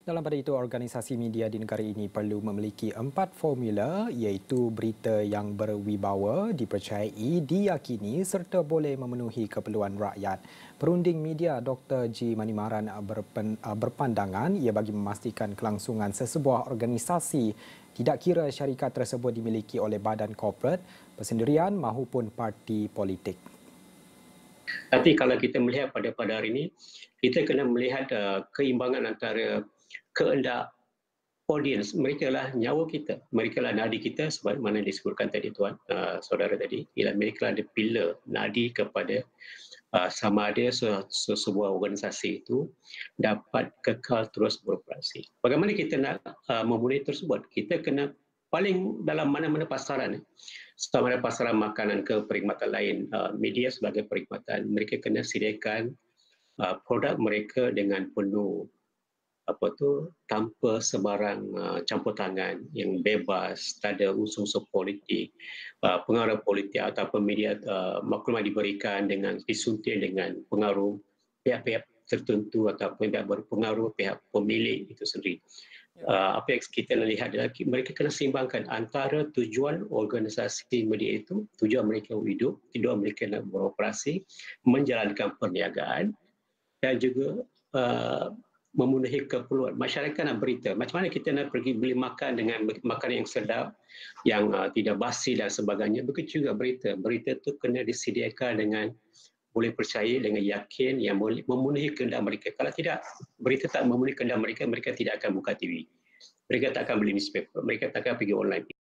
Dalam pada itu, organisasi media di negara ini perlu memiliki 4 formula iaitu berita yang berwibawa, dipercayai, diyakini serta boleh memenuhi keperluan rakyat. Perunding media Dr. G. Manimaran berpandangan ia bagi memastikan kelangsungan sesebuah organisasi tidak kira syarikat tersebut dimiliki oleh badan korporat, persendirian mahupun parti politik. Tapi kalau kita melihat pada hari ini, kita kena melihat keimbangan antara kehendak audiens. Mereka lah nyawa kita, mereka lah nadi kita sebagaimana disebutkan tadi tuan, saudara tadi. Ialah mereka lah the pillar nadi kepada sama ada sebuah organisasi itu dapat kekal terus beroperasi. Bagaimana kita nak memulai tersebut? Kita kena paling dalam mana-mana pasaran, sama ada pasaran makanan ke perkhidmatan lain, media sebagai perkhidmatan, mereka kena sediakan produk mereka dengan penuh tanpa sebarang campur tangan, yang bebas, tak ada unsur-unsur politik, pengaruh politik ataupun media maklumat diberikan dengan disuntik dengan pengaruh pihak-pihak tertentu ataupun pihak berpengaruh, pihak pemilik itu sendiri. Apa yang kita lihat adalah mereka kena seimbangkan antara tujuan organisasi media itu, tujuan mereka hidup, tujuan mereka nak beroperasi, menjalankan perniagaan dan juga memenuhi keperluan. Masyarakat nak berita. Macam mana kita nak pergi beli makan dengan makanan yang sedap, yang tidak basi dan sebagainya. Begitu juga berita. Berita itu kena disediakan dengan boleh percaya, dengan yakin yang boleh memenuhi kehendak mereka. Kalau tidak, berita tak memenuhi kehendak mereka, mereka tidak akan buka TV. Mereka tak akan beli newspaper, mereka tak akan pergi online.